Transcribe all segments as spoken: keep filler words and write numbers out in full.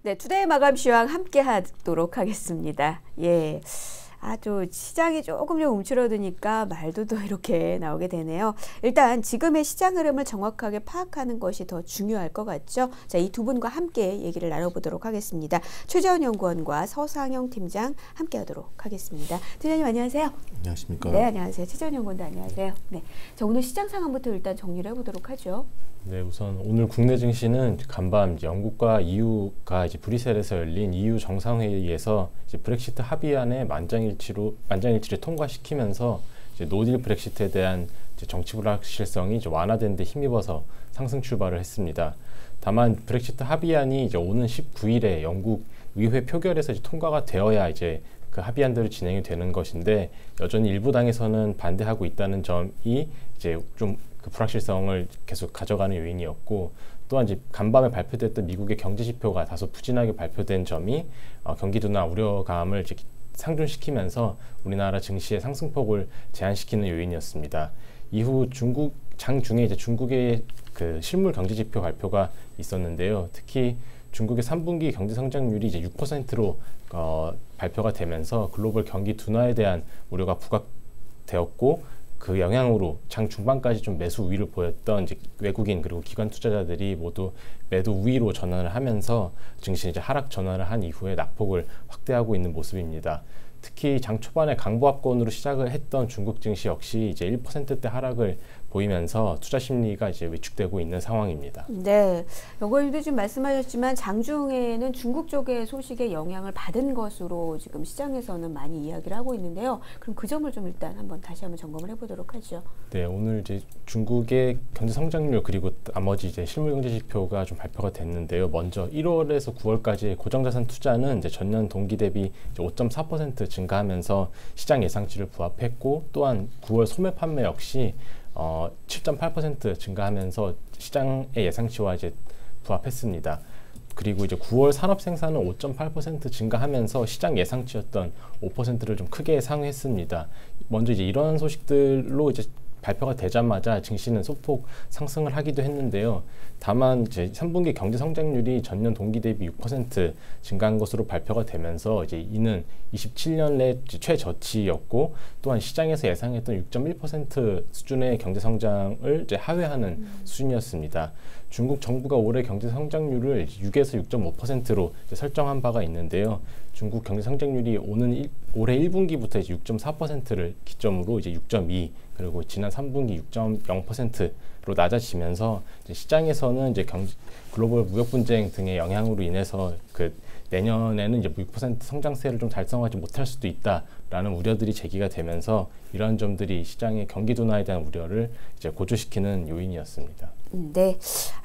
네, 투데이 마감 시황 함께 하도록 하겠습니다. 예. 아, 또 시장이 조금 좀 움츠러드니까 말도 또 이렇게 나오게 되네요. 일단 지금의 시장 흐름을 정확하게 파악하는 것이 더 중요할 것 같죠. 자, 이 두 분과 함께 얘기를 나눠보도록 하겠습니다. 최재원 연구원과 서상영 팀장 함께 하도록 하겠습니다. 팀장님 안녕하세요. 안녕하십니까. 네, 안녕하세요. 최재원 연구원도 안녕하세요. 네, 자, 오늘 시장 상황부터 일단 정리를 해보도록 하죠. 네, 우선 오늘 국내 증시는 간밤 영국과 이유가 이제 브뤼셀에서 열린 이유 정상회의에서 이제 브렉시트 합의안에 만장일치로 만장일치를 통과시키면서 이제 노딜 브렉시트에 대한 이제 정치 불확실성이 이제 완화된 데 힘입어서 상승 출발을 했습니다. 다만 브렉시트 합의안이 이제 오는 십구 일에 영국 의회 표결에서 이제 통과가 되어야 이제 그 합의안대로 진행이 되는 것인데 여전히 일부 당에서는 반대하고 있다는 점이 이제 좀 그 불확실성을 계속 가져가는 요인이었고, 또한 이제 간밤에 발표됐던 미국의 경제 지표가 다소 부진하게 발표된 점이 어, 경기 둔화 우려감을 이제 상존시키면서 우리나라 증시의 상승폭을 제한시키는 요인이었습니다. 이후 중국 장중에 이제 중국의 그 실물 경제 지표 발표가 있었는데요. 특히 중국의 삼 분기 경제 성장률이 이제 육 퍼센트로 어, 발표가 되면서 글로벌 경기 둔화에 대한 우려가 부각되었고, 그 영향으로 장 중반까지 좀 매수 우위를 보였던 이제 외국인 그리고 기관 투자자들이 모두 매도 우위로 전환을 하면서 증시 이제 하락 전환을 한 이후에 낙폭을 확대하고 있는 모습입니다. 특히 장 초반에 강보합권으로 시작을 했던 중국 증시 역시 이제 일 퍼센트대 하락을 보이면서 투자 심리가 이제 위축되고 있는 상황입니다. 네, 연구원님도 지금 말씀하셨지만 장중에는 중국 쪽의 소식에 영향을 받은 것으로 지금 시장에서는 많이 이야기를 하고 있는데요. 그럼 그 점을 좀 일단 한번 다시 한번 점검을 해보도록 하죠. 네, 오늘 이제 중국의 경제 성장률 그리고 나머지 이제 실물 경제 지표가 좀 발표가 됐는데요. 먼저 일월에서 구월까지 고정자산 투자는 이제 전년 동기 대비 이제 오 점 사 퍼센트 증가하면서 시장 예상치를 부합했고, 또한 구월 소매 판매 역시 어, 칠 점 팔 퍼센트 증가하면서 시장의 예상치와 이제 부합했습니다. 그리고 이제 구월 산업 생산은 오 점 팔 퍼센트 증가하면서 시장 예상치였던 오 퍼센트를 좀 크게 상회했습니다. 먼저 이제 이런 소식들로 이제 발표가 되자마자 증시는 소폭 상승을 하기도 했는데요. 다만 이제 삼 분기 경제 성장률이 전년 동기 대비 육 퍼센트 증가한 것으로 발표가 되면서 이제 이는 이십칠 년 내 최저치였고, 또한 시장에서 예상했던 육 점 일 퍼센트 수준의 경제 성장을 이제 하회하는 음. 수준이었습니다. 중국 정부가 올해 경제 성장률을 육에서 육 점 오 퍼센트로 설정한 바가 있는데요. 중국 경제 성장률이 오는 일, 올해 일 분기부터 이제 육 점 사 퍼센트를 기점으로 이제 육 점 이, 그리고 지난 삼 분기 육 점 영 퍼센트로 낮아지면서 이제 시장에서는 이제 경, 글로벌 무역 분쟁 등의 영향으로 인해서 그 내년에는 이제 육 퍼센트 성장세를 좀 달성하지 못할 수도 있다라는 우려들이 제기가 되면서 이런 점들이 시장의 경기 둔화에 대한 우려를 이제 고조시키는 요인이었습니다. 네,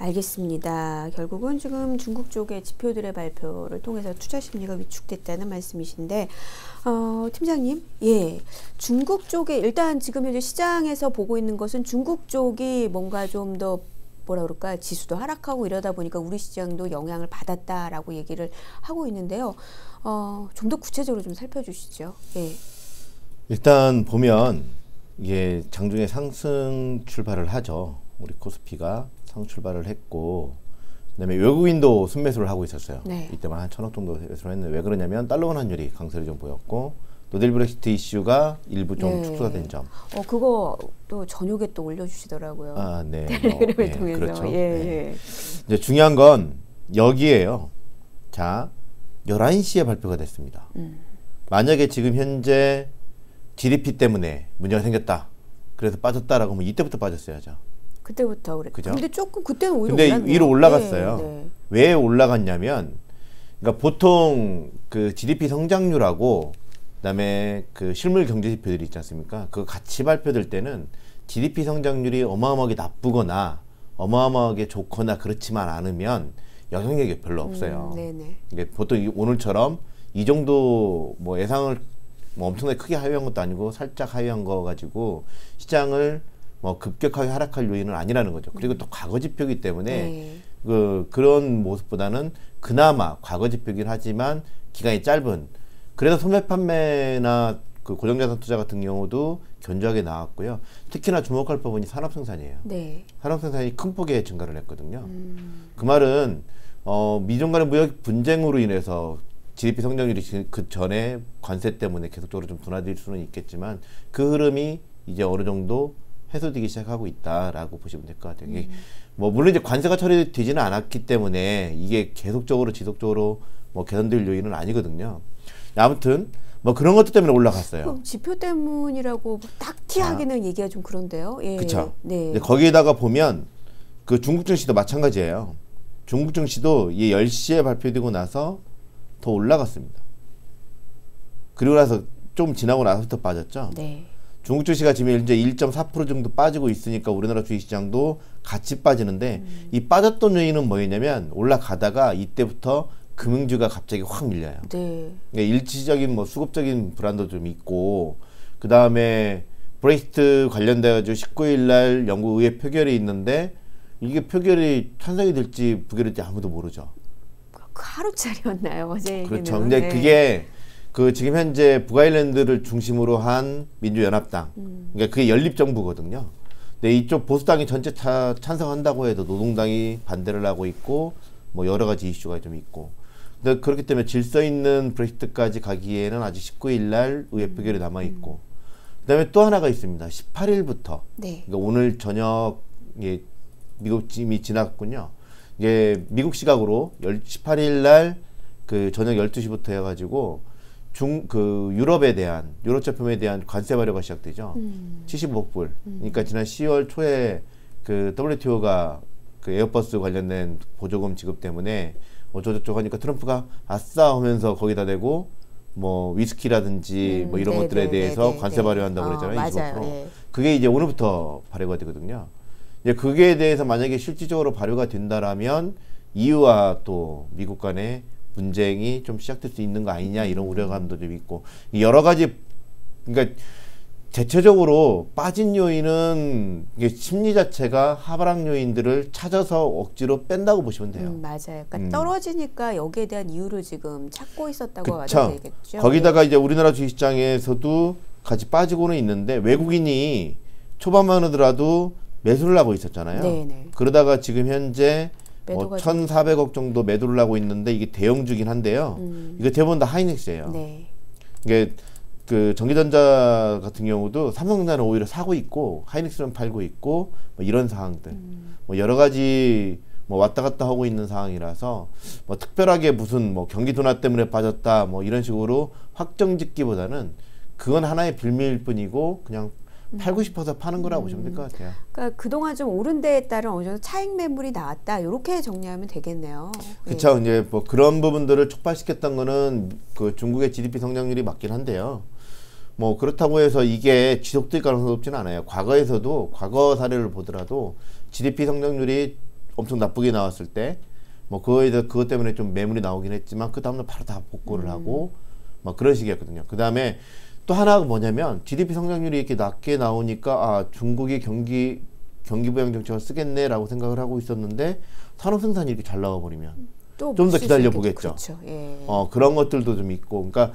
알겠습니다. 결국은 지금 중국 쪽의 지표들의 발표를 통해서 투자 심리가 위축됐다는 말씀이신데, 어, 팀장님, 예, 중국 쪽에 일단 지금 현재 시장에서 보고 있는 것은 중국 쪽이 뭔가 좀 더 뭐라 그럴까, 지수도 하락하고 이러다 보니까 우리 시장도 영향을 받았다라고 얘기를 하고 있는데요. 어, 좀 더 구체적으로 좀 살펴주시죠. 예. 일단 보면 이게 장중에 상승 출발을 하죠. 우리 코스피가 상승 출발을 했고, 그다음에 외국인도 순매수를 하고 있었어요. 네. 이때만 한 천억 정도 매수를 했는데, 왜 그러냐면 달러 원 환율이 강세를 좀 보였고, 노딜 브렉시트 이슈가 일부 좀 네. 축소가 된 점. 어, 그거 또 저녁에 또 올려주시더라고요. 아, 네. 텔레그램을 뭐, 네, 통해서. 그렇죠. 예, 네. 예. 이제 중요한 건 여기에요. 자, 열한 시에 발표가 됐습니다. 음. 만약에 지금 현재 지디피 때문에 문제가 생겼다, 그래서 빠졌다라고 하면 이때부터 빠졌어야죠. 그때부터 그래. 그죠? 근데 조금 그때는 오히려 근데 올랐네요. 위로 올라갔어요. 네, 네. 왜 올라갔냐면, 그러니까 보통 그 지디피 성장률하고 그다음에 그 실물 경제 지표들이 있지 않습니까? 그거 같이 발표될 때는 지디피 성장률이 어마어마하게 나쁘거나 어마어마하게 좋거나 그렇지만 않으면 영향력이 별로 없어요. 음, 이게 보통 오늘처럼 이 정도 뭐 예상을 뭐 엄청나게 크게 하회한 것도 아니고 살짝 하회한 거 가지고 시장을 뭐 급격하게 하락할 요인은 아니라는 거죠. 그리고 또 과거 지표이기 때문에 네. 그 그런 모습보다는 그나마 과거 지표이긴 하지만 기간이 짧은, 그래서 소매 판매나 그 고정자산 투자 같은 경우도 견조하게 나왔고요. 특히나 주목할 부분이 산업 생산이에요. 네. 산업 생산이 큰 폭의 증가를 했거든요. 음. 그 말은 어, 미중 간의 무역 분쟁으로 인해서 지디피 성장률이 그 전에 관세 때문에 계속적으로 좀 둔화될 수는 있겠지만 그 흐름이 이제 어느 정도 해소되기 시작하고 있다라고 보시면 될 것 같아요. 이게 뭐 물론 이제 관세가 처리되지는 않았기 때문에 이게 계속적으로 지속적으로 뭐 개선될 요인은 아니거든요. 아무튼 뭐 그런 것들 때문에 올라갔어요. 그럼 지표 때문이라고 딱 티하기는 아. 얘기가 좀 그런데요. 예. 그렇죠. 네. 거기에다가 보면 그 중국 증시도 마찬가지예요. 중국 증시도 이 열 시에 발표되고 나서 더 올라갔습니다. 그리고 나서 좀 지나고 나서부터 빠졌죠. 네. 중국 증시가 지금 이제 일 점 사 퍼센트 정도 빠지고 있으니까 우리나라 주식시장도 같이 빠지는데 음. 이 빠졌던 요인은 뭐였냐면 올라가다가 이때부터 금융주가 갑자기 확 밀려요. 네. 그러니까 일시적인 뭐 수급적인 불안도 좀 있고 그 다음에 브렉시트 관련돼가지고 십구 일 날 영국 의회 표결이 있는데 이게 표결이 찬성이 될지 부결될지 아무도 모르죠. 그 하루짜리였나요 어제? 그렇죠. 근데 네. 그게 그 지금 현재 북아일랜드를 중심으로 한 민주연합당, 음. 그러니까 그게 연립정부거든요. 근데 이쪽 보수당이 전체 차, 찬성한다고 해도 노동당이 반대를 하고 있고 뭐 여러 가지 이슈가 좀 있고. 근데 그렇기 때문에 질서 있는 브렉시트까지 가기에는 아직 십구 일 날 의회 표결이 남아 있고, 음. 그다음에 또 하나가 있습니다. 십팔 일부터. 네. 그러니까 오늘 저녁 예, 미국 이미 지났군요. 이게 미국 시각으로 십팔 일 날 그 저녁 열두 시부터 해가지고 중 그 유럽에 대한 유럽 제품에 대한 관세 발효가 시작되죠. 음. 칠십오억 불. 음. 그러니까 지난 시월 초에 그 더블유티오가 그 에어버스 관련된 보조금 지급 때문에 어쩌고저쩌고 하니까 트럼프가 아싸 하면서 거기다 대고 뭐 위스키라든지 음, 뭐 이런 네, 것들에 네, 대해서 네, 관세 네. 발효한다고 어, 그랬잖아요. 이십오 퍼센트. 네. 그게 이제 오늘부터 발효가 되거든요. 이제 그게 대해서 만약에 실질적으로 발효가 된다라면 이유와 또 미국 간의 분쟁이 좀 시작될 수 있는 거 아니냐 이런 우려감도 좀 있고 여러 가지. 그러니까 대체적으로 빠진 요인은 이게 심리 자체가 하락 요인들을 찾아서 억지로 뺀다고 보시면 돼요. 음, 맞아요. 그러니까 음. 떨어지니까 여기에 대한 이유를 지금 찾고 있었다고 봐도 되겠죠. 거기다가 이제 우리나라 주식시장에서도 같이 빠지고는 있는데 외국인이 초반만 하더라도 매수를 하고 있었잖아요. 네네. 그러다가 지금 현재 뭐 천사백억 정도 매도를 하고 있는데 이게 대형주긴 한데요. 음. 이거 대부분 다 하이닉스예요. 네. 이게 그 전기전자 같은 경우도 삼성전자는 오히려 사고 있고 하이닉스는 팔고 있고 뭐 이런 상황들, 음. 뭐 여러 가지 뭐 왔다 갔다 하고 있는 상황이라서 뭐 특별하게 무슨 뭐 경기 둔화 때문에 빠졌다 뭐 이런 식으로 확정짓기보다는 그건 하나의 빌미일 뿐이고 그냥 팔고 싶어서 파는 거라고 음. 보시면 될 것 같아요. 그러니까 그동안 좀 오른 데에 따른 어느 정도 차익 매물이 나왔다. 이렇게 정리하면 되겠네요. 그렇죠. 네. 이제 뭐 그런 부분들을 촉발시켰던 거는 그 중국의 지디피 성장률이 맞긴 한데요. 뭐 그렇다고 해서 이게 지속될 가능성이 높지는 않아요. 과거에서도 과거 사례를 보더라도 지디피 성장률이 엄청 나쁘게 나왔을 때 뭐 그거에 대해 그것 때문에 좀 매물이 나오긴 했지만 그 다음날 바로 다 복구를 음. 하고 막 그런 식이었거든요. 그 다음에 또 하나가 뭐냐면 지디피 성장률이 이렇게 낮게 나오니까 아 중국이 경기 경기 부양 정책을 쓰겠네라고 생각을 하고 있었는데 산업 생산이 이렇게 잘 나와 버리면 좀 더 기다려 보겠죠. 그렇죠. 예. 어 그런 것들도 좀 있고, 그러니까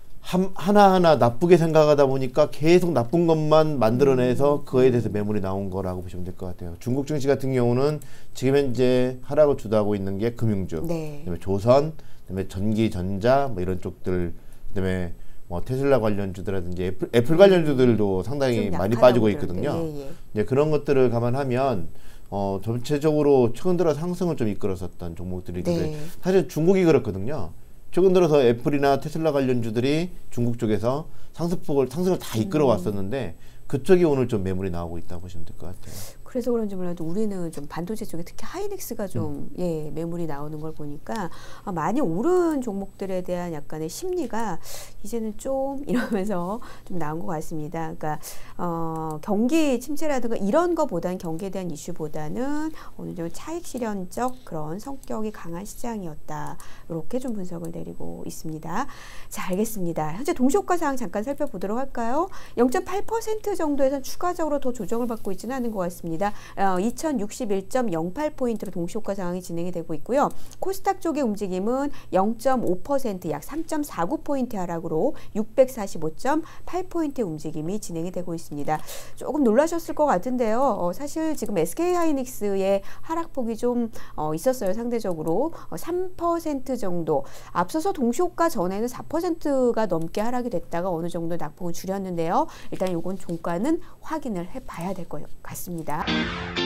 한, 하나하나 나쁘게 생각하다 보니까 계속 나쁜 것만 만들어내서 그거에 대해서 매물이 나온 거라고 보시면 될 것 같아요. 중국 증시 같은 경우는 지금 현재 하락을 주도하고 있는 게 금융주, 네. 그다음에 조선, 그다음에 전기, 전자 뭐 이런 쪽들, 그다음에 뭐 테슬라 관련주들이라든지 애플, 애플 관련주들도 상당히 많이 빠지고 있거든요. 예, 예. 이제 그런 것들을 감안하면 어, 전체적으로 최근 들어 상승을 좀 이끌었었던 종목들이 있는데 네. 사실 중국이 그렇거든요. 최근 들어서 애플이나 테슬라 관련주들이 중국 쪽에서 상승폭을 상승을 다 이끌어 왔었는데 그쪽이 오늘 좀 매물이 나오고 있다고 보시면 될 것 같아요. 그래서 그런지 몰라도 우리는 좀 반도체 쪽에 특히 하이닉스가 좀 음. 예, 매물이 나오는 걸 보니까 아, 많이 오른 종목들에 대한 약간의 심리가 이제는 좀 이러면서 좀 나온 것 같습니다. 그러니까 어, 경기 침체라든가 이런 거보다는 경기에 대한 이슈보다는 어느 정도 차익 실현적 그런 성격이 강한 시장이었다. 이렇게 좀 분석을 내리고 있습니다. 자, 알겠습니다. 현재 동시효과 사항 잠깐 살펴보도록 할까요? 영 점 팔 퍼센트 정도에서 추가적으로 더 조정을 받고 있지는 않은 것 같습니다. 있습니다. 어, 이천육십일 점 영팔 포인트로 동시효과 상황이 진행이 되고 있고요. 코스닥 쪽의 움직임은 영 점 오 퍼센트 약 삼 점 사구 포인트 하락으로 육백사십오 점 팔 포인트 움직임이 진행이 되고 있습니다. 조금 놀라셨을 것 같은데요. 어, 사실 지금 에스케이하이닉스의 하락폭이 좀 어, 있었어요. 상대적으로 어, 삼 퍼센트 정도 앞서서 동시효과 전에는 사 퍼센트가 넘게 하락이 됐다가 어느 정도 낙폭을 줄였는데요. 일단 요건 종가는 확인을 해봐야 될 것 같습니다.